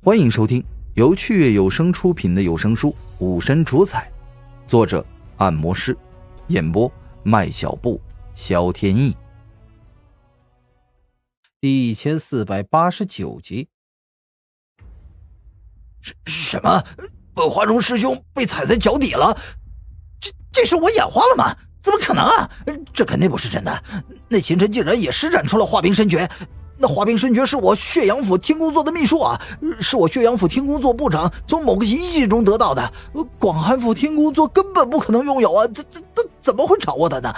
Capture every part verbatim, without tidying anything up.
欢迎收听由趣悦有声出品的有声书《武神主宰》，作者按摩师，演播麦小布、小天意。第一千四百八十九集。 什么？本华荣师兄被踩在脚底了？这这是我眼花了吗？怎么可能啊？这肯定不是真的。那秦晨竟然也施展出了化冰神诀。那化冰神诀是我血阳府天宫座的秘术啊，是我血阳府天宫座部长从某个遗迹中得到的，广寒府天宫座根本不可能拥有啊，这这这怎么会掌握的呢？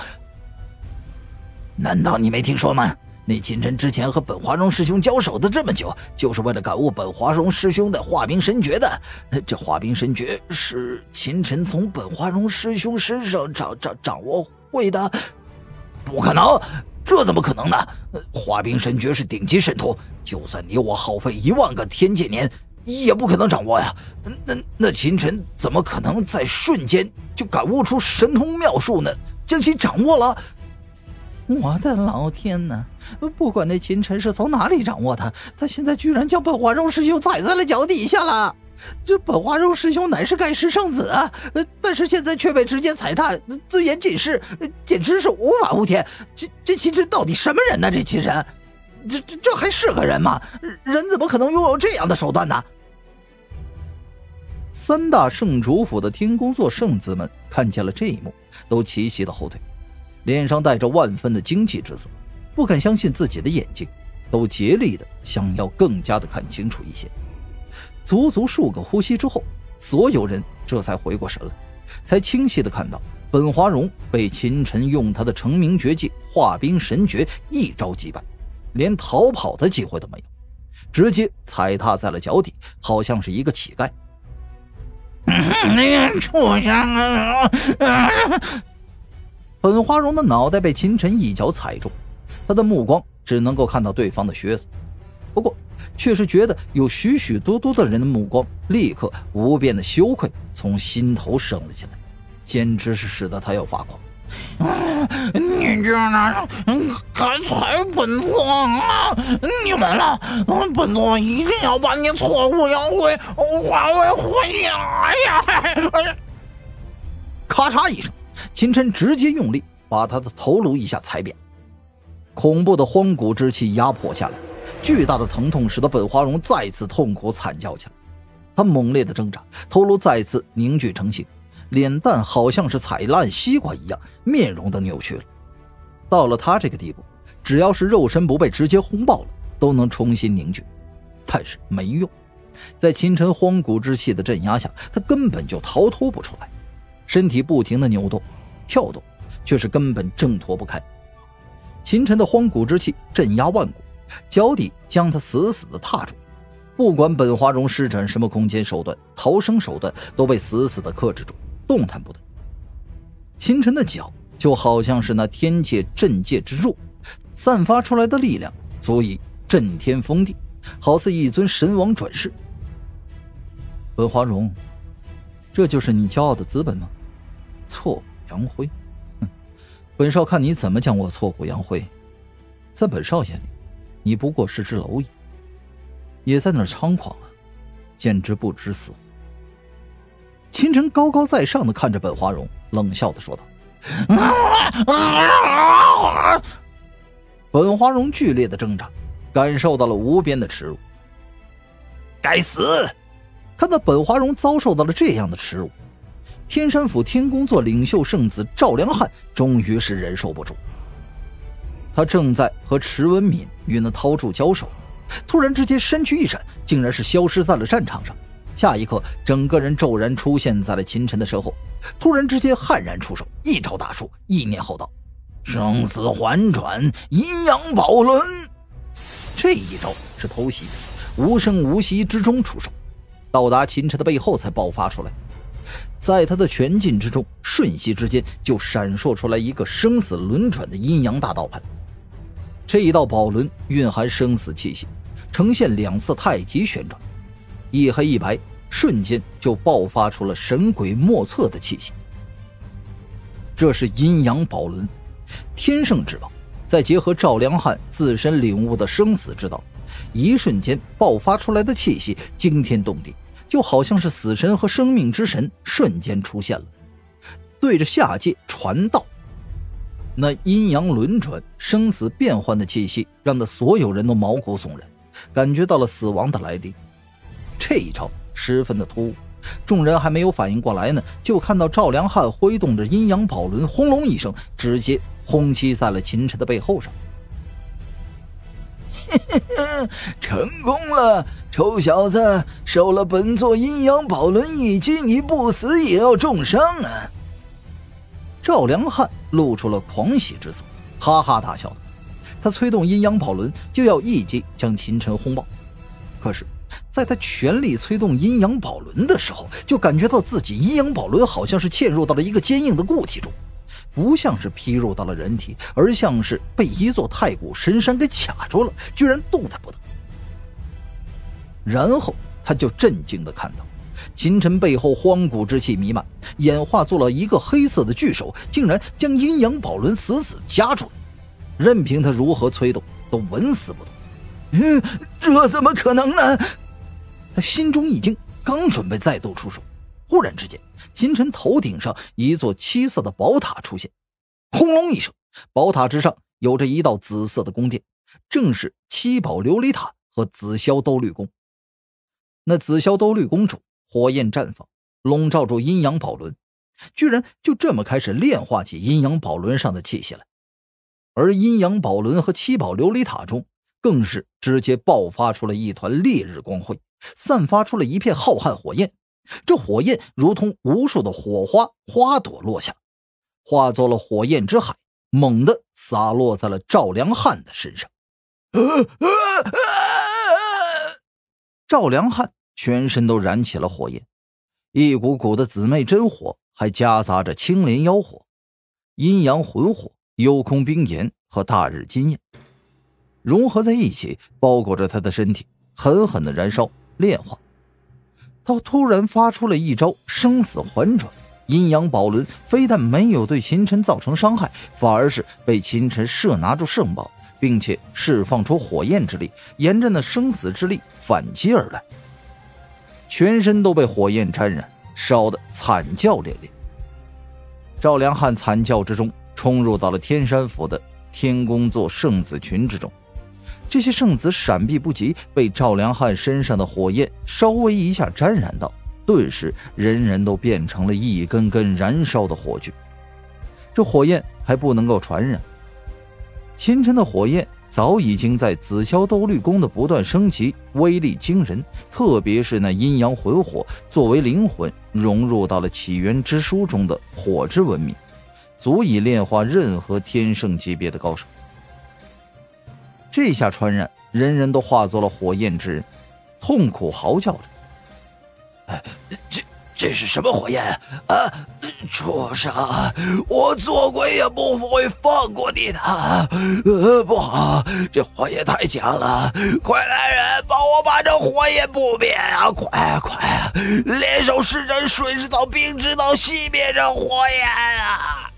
难道你没听说吗？那秦晨之前和本华荣师兄交手的这么久，就是为了感悟本华荣师兄的化冰神诀的。这化冰神诀是秦晨从本华荣师兄身上掌掌掌握会的？不可能！这怎么可能呢？化冰神诀是顶级神通，就算你我耗费一万个天界年，也不可能掌握呀。那那秦晨怎么可能在瞬间就感悟出神通妙术呢？将其掌握了？我的老天哪！不管那秦晨是从哪里掌握的，他现在居然将本华荣师兄踩在了脚底下了。这本华荣师兄乃是盖世圣子啊，但是现在却被直接踩踏，尊严尽失，简直是无法无天。这这秦晨到底什么人呢？这秦晨，这这这还是个人吗？人怎么可能拥有这样的手段呢？ 三大圣主府的天宫座圣子们看见了这一幕，都齐齐的后退，脸上带着万分的惊悸之色，不敢相信自己的眼睛，都竭力的想要更加的看清楚一些。足足数个呼吸之后，所有人这才回过神来，才清晰的看到本华荣被秦晨用他的成名绝技化冰神诀一招击败，连逃跑的机会都没有，直接踩踏在了脚底，好像是一个乞丐。 那个畜生啊！ 本华荣的脑袋被秦晨一脚踩中，他的目光只能够看到对方的靴子，不过却是觉得有许许多多的人的目光立刻无边的羞愧从心头升了起来，简直是使得他要发狂。 你这样敢踩本座啊！你们了，本座一定要把你挫骨扬灰，化为灰呀！哎呀！ 咔嚓一声，秦晨直接用力把他的头颅一下踩扁，恐怖的荒古之气压迫下来，巨大的疼痛使得本华荣再次痛苦惨叫起来。他猛烈的挣扎，头颅再次凝聚成形，脸蛋好像是踩烂西瓜一样，面容都扭曲了。到了他这个地步，只要是肉身不被直接轰爆了，都能重新凝聚，但是没用。在秦晨荒古之气的镇压下，他根本就逃脱不出来，身体不停的扭动跳动，却是根本挣脱不开。秦晨的荒古之气镇压万古，脚底将他死死地踏住，不管本华荣施展什么空间手段、逃生手段，都被死死地克制住，动弹不得。秦晨的脚就好像是那天界镇界之柱，散发出来的力量足以震天封地，好似一尊神王转世。本华荣，这就是你骄傲的资本吗？挫骨扬灰，哼！本少看你怎么将我挫骨扬灰。在本少眼里，你不过是只蝼蚁，也在那儿猖狂啊，简直不知死活。秦晨高高在上的看着本华荣，冷笑的说道。本华荣剧烈的挣扎，感受到了无边的耻辱。 该死！ 看到本华荣遭受到了这样的耻辱，天山府天宫座领袖圣子赵良汉终于是忍受不住。他正在和池文敏与那涛柱交手，突然之间身躯一闪，竟然是消失在了战场上。下一刻，整个人骤然出现在了秦晨的身后，突然之间悍然出手，一招打出，意念后道： 生死环转，阴阳宝轮。 这一招是偷袭，无声无息之中出手，到达秦晨的背后才爆发出来。在他的拳劲之中，瞬息之间就闪烁出来一个生死轮转的阴阳大道盘。这一道宝轮蕴含生死气息，呈现两次太极旋转，一黑一白，瞬间就爆发出了神鬼莫测的气息。这是阴阳宝轮，天圣之宝，再结合赵良汉自身领悟的生死之道， 一瞬间爆发出来的气息惊天动地，就好像是死神和生命之神瞬间出现了，对着下界传道。那阴阳轮转、生死变换的气息让那所有人都毛骨悚然，感觉到了死亡的来临。这一招十分的突兀，众人还没有反应过来呢，就看到赵良汉挥动着阴阳宝轮，轰隆一声，直接轰击在了秦晨的背后上。 成功了，臭小子，受了本座阴阳宝轮一击，你不死也要重伤啊！ 赵良汉露出了狂喜之色，哈哈大笑道。他催动阴阳宝轮，就要一击将秦晨轰爆。可是在他全力催动阴阳宝轮的时候，就感觉到自己阴阳宝轮好像是嵌入到了一个坚硬的固体中，不像是劈入到了人体，而像是被一座太古神山给卡住了，居然动弹不得。然后他就震惊地看到秦晨背后荒古之气弥漫，演化做了一个黑色的巨手，竟然将阴阳宝轮死死夹住了，任凭他如何催动都纹丝不动。 嗯，这怎么可能呢？ 他心中一惊，刚准备再度出手，忽然之间秦晨头顶上一座七色的宝塔出现，轰隆一声，宝塔之上有着一道紫色的宫殿，正是七宝琉璃塔和紫霄兜率宫。那紫霄兜率宫中火焰绽放，笼罩住阴阳宝轮，居然就这么开始炼化起阴阳宝轮上的气息来。而阴阳宝轮和七宝琉璃塔中更是直接爆发出了一团烈日光辉，散发出了一片浩瀚火焰。这火焰如同无数的火花花朵落下，化作了火焰之海，猛地洒落在了赵良汉的身上。赵良汉全身都燃起了火焰，一股股的姊妹真火，还夹杂着青莲妖火、阴阳魂火、幽空冰炎和大日金焰，融合在一起，包裹着他的身体，狠狠的燃烧炼化。他突然发出了一招生死环转，阴阳宝轮非但没有对秦晨造成伤害，反而是被秦晨摄拿住圣宝，并且释放出火焰之力，沿着那生死之力反击而来，全身都被火焰沾染，烧得惨叫连连。赵良汉惨叫之中冲入到了天山府的天宫座圣子群之中，这些圣子闪避不及，被赵良汉身上的火焰稍微一下沾染到，顿时人人都变成了一根根燃烧的火炬。这火焰还不能够传染，秦晨的火焰早已经在紫霄兜率宫的不断升级，威力惊人，特别是那阴阳魂火作为灵魂融入到了起源之书中的火之文明，足以炼化任何天圣级别的高手。这下传染，人人都化作了火焰之人，痛苦嚎叫着：“ 哎，这这是什么火焰啊？畜生！我做鬼也不会放过你的！呃，不好，这火焰太强了！快来人，帮我把这火焰扑灭啊！快啊快啊！联手施展水之道、冰之道，熄灭这火焰啊！”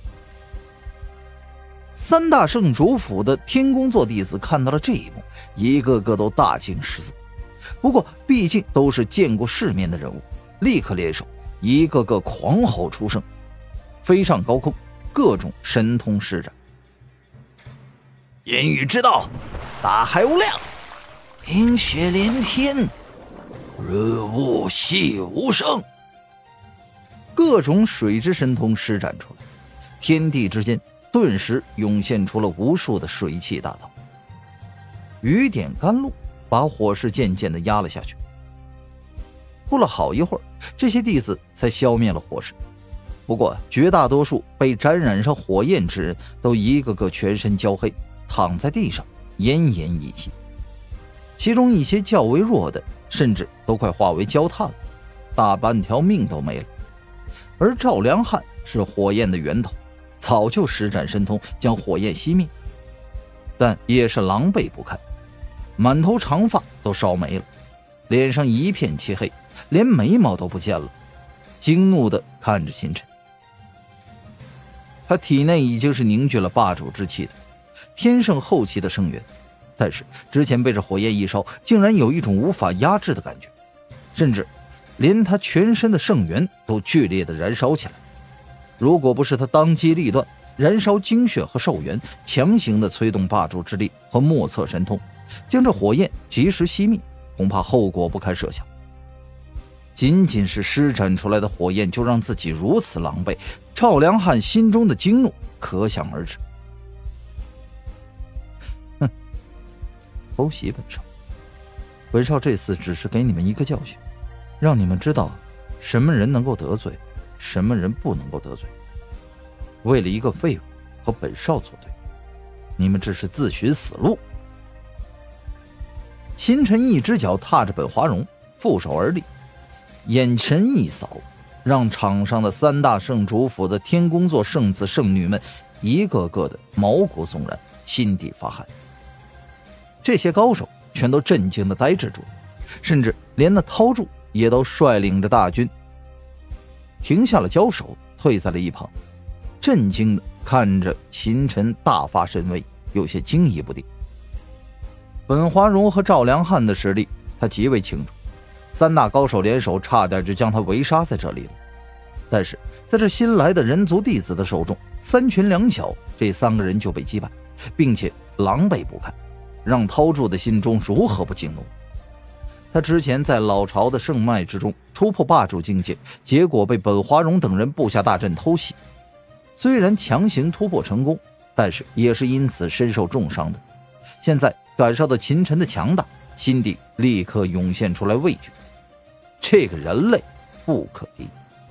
三大圣主府的天宫座弟子看到了这一幕，一个个都大惊失色。不过毕竟都是见过世面的人物，立刻联手，一个个狂吼出声，飞上高空，各种神通施展。 阴雨之道，大海无量，冰雪连天，润物细无声。 各种水之神通施展出来，天地之间顿时涌现出了无数的水汽大道，雨点甘露，把火势渐渐地压了下去。过了好一会儿，这些弟子才消灭了火势。不过绝大多数被沾染上火焰之人都一个个全身焦黑，躺在地上奄奄一息，其中一些较为弱的甚至都快化为焦炭了，大半条命都没了。而赵良汉是火焰的源头，早就施展神通将火焰熄灭，但也是狼狈不堪，满头长发都烧没了，脸上一片漆黑，连眉毛都不见了，惊怒地看着秦晨。他体内已经是凝聚了霸主之气的天圣后期的圣元， 但是之前被这火焰一烧，竟然有一种无法压制的感觉，甚至连他全身的圣元都剧烈的燃烧起来。如果不是他当机立断燃烧精血和寿元，强行的催动霸主之力和莫测神通，将这火焰及时熄灭，恐怕后果不堪设想。仅仅是施展出来的火焰就让自己如此狼狈，赵良汉心中的惊怒可想而知。哼，偷袭本少，本少这次只是给你们一个教训，让你们知道什么人能够得罪，什么人不能够得罪。为了一个废物和本少作对，你们只是自寻死路。秦晨一只脚踏着本华荣，负手而立，眼神一扫，让场上的三大圣主府的天宫座圣子圣女们一个个的毛骨悚然，心底发寒。这些高手全都震惊的呆滞住，甚至连那涛柱也都率领着大军停下了交手，退在了一旁，震惊的看着秦晨大发神威，有些惊疑不定。本华荣和赵良汉的实力他极为清楚，三大高手联手差点就将他围杀在这里了。但是在这新来的人族弟子的手中，三群两小这三个人就被击败，并且狼狈不堪，让涛柱的心中如何不惊怒。他之前在老巢的圣脉之中突破霸主境界，结果被本华荣等人布下大阵偷袭，虽然强行突破成功，但是也是因此身受重伤的。现在感受到秦晨的强大，心底立刻涌现出来畏惧，这个人类不可敌。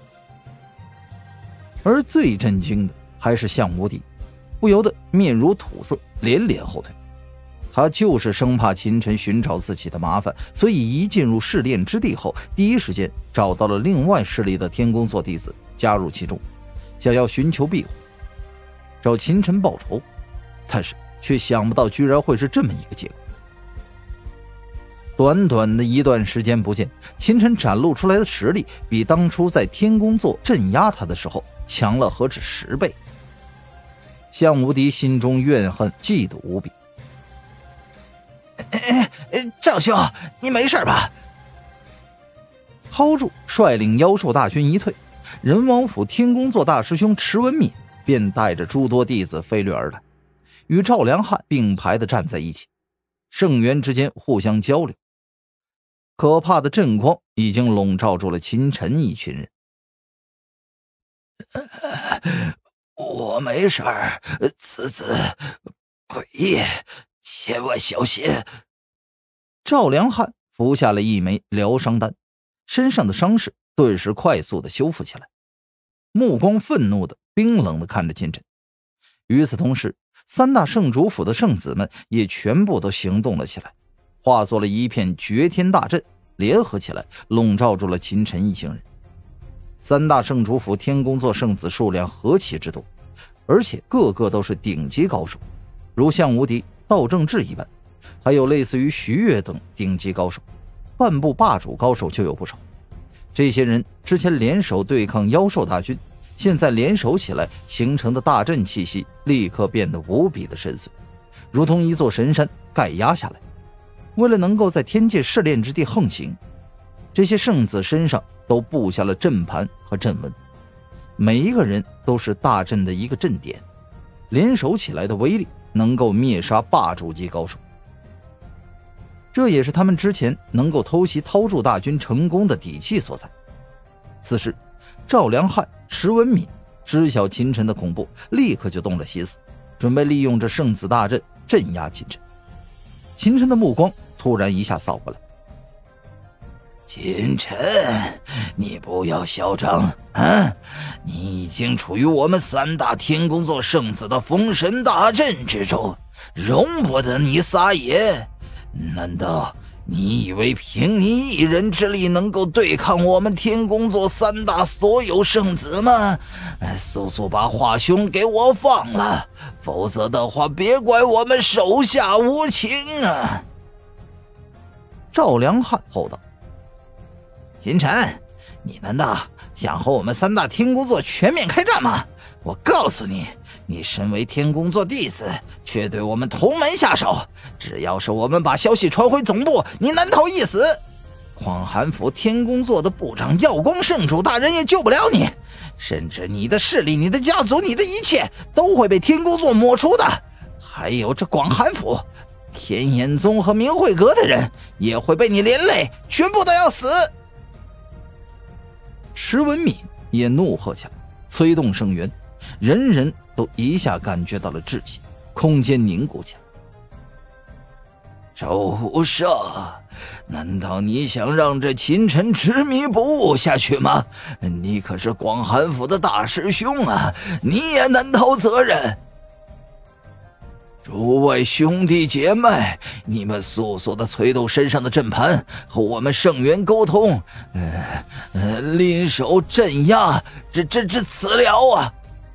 而最震惊的还是项无敌，不由得面如土色，连连后退。他就是生怕秦晨寻找自己的麻烦，所以一进入试炼之地后，第一时间找到了另外势力的天宫座弟子加入其中，想要寻求庇护，找秦晨报仇。但是却想不到居然会是这么一个结果。短短的一段时间不见，秦晨展露出来的实力比当初在天宫座镇压他的时候强了何止十倍。项无敌心中怨恨嫉妒无比。 赵兄，你没事吧？ 涛柱率领妖兽大军一退，人王府天宫座大师兄池文敏便带着诸多弟子飞掠而来，与赵良汉并排的站在一起，圣元之间互相交流。可怕的阵光已经笼罩住了秦晨一群人。 我没事儿，此子诡异，千万小心。 赵良汉服下了一枚疗伤丹，身上的伤势顿时快速的修复起来，目光愤怒的冰冷的看着秦晨。与此同时，三大圣主府的圣子们也全部都行动了起来，化作了一片绝天大阵，联合起来笼罩住了秦晨一行人。三大圣主府天宫座圣子数量何其之多，而且个个都是顶级高手，如项无敌、道正志一般，还有类似于徐悦等顶级高手，半部霸主高手就有不少。这些人之前联手对抗妖兽大军，现在联手起来形成的大阵气息立刻变得无比的深邃，如同一座神山盖压下来。为了能够在天界试炼之地横行，这些圣子身上都布下了阵盘和阵纹，每一个人都是大阵的一个阵点，联手起来的威力能够灭杀霸主级高手。这也是他们之前能够偷袭涛柱大军成功的底气所在。此时赵良汉、石文敏知晓秦晨的恐怖，立刻就动了心思，准备利用这圣子大阵镇压秦晨。秦晨的目光突然一下扫过来。 秦晨，你不要嚣张啊！你已经处于我们三大天宫座圣子的封神大阵之中，容不得你撒野。难道你以为凭你一人之力能够对抗我们天宫座三大所有圣子吗？速速把华兄给我放了，否则的话别怪我们手下无情啊！ 赵良汉吼道。 秦晨，你难道想和我们三大天宫座全面开战吗？我告诉你， 你身为天宫座弟子，却对我们同门下手，只要是我们把消息传回总部，你难逃一死。广寒府天宫座的部长耀光圣主大人也救不了你，甚至你的势力、你的家族、你的一切都会被天宫座抹除的。还有这广寒府天眼宗和明慧阁的人也会被你连累，全部都要死。 石文敏也怒喝起来，催动声源，人人都一下感觉到了窒息，空间凝固起来。 周无赦，难道你想让这秦尘执迷不悟下去吗？你可是广寒府的大师兄啊，你也难逃责任。诸位兄弟姐妹，你们速速的催动身上的阵盘，和我们圣元沟通，呃呃，lin手镇压这这这此疗啊！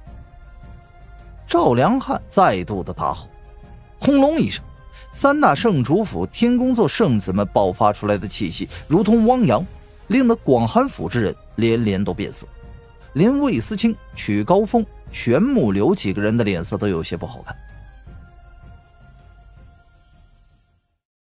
赵良汉再度的大吼，轰隆一声，三大圣主府天宫座圣子们爆发出来的气息如同汪洋，令得广寒府之人连连都变色，连魏思清、曲高峰、玄木流几个人的脸色都有些不好看。